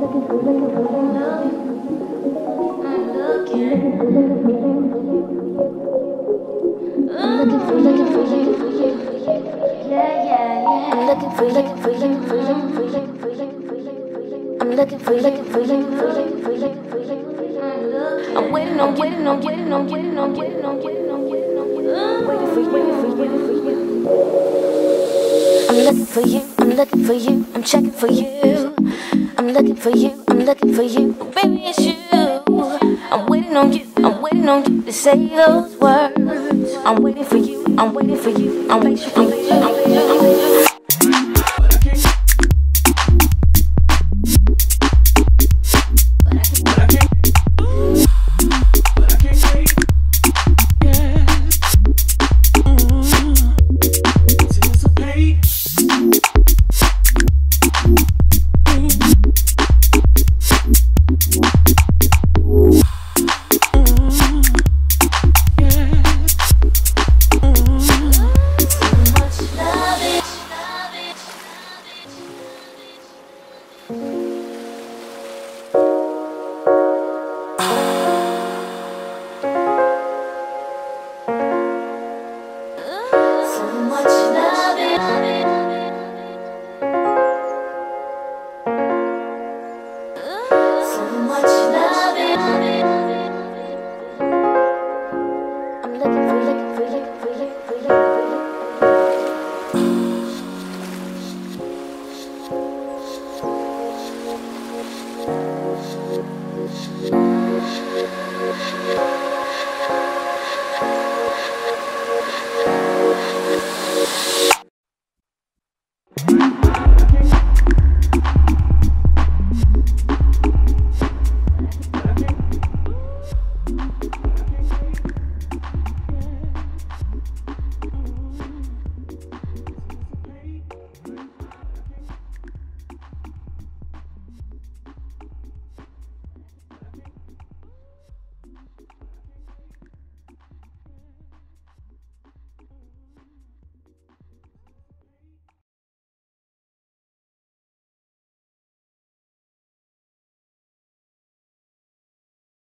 I'm waiting on, waiting on, waiting on, waiting on, waiting on, waiting on, waiting on, waiting on, waiting for you, waiting for you, waiting for you. I'm looking for you, I'm looking for you, I'm checking for you. I'm looking for you, I'm looking for you, oh, baby it's you. I'm waiting on you, I'm waiting on you to say those words. I'm waiting for you, I'm waiting for you, I'm waiting for you, I'm waiting for you.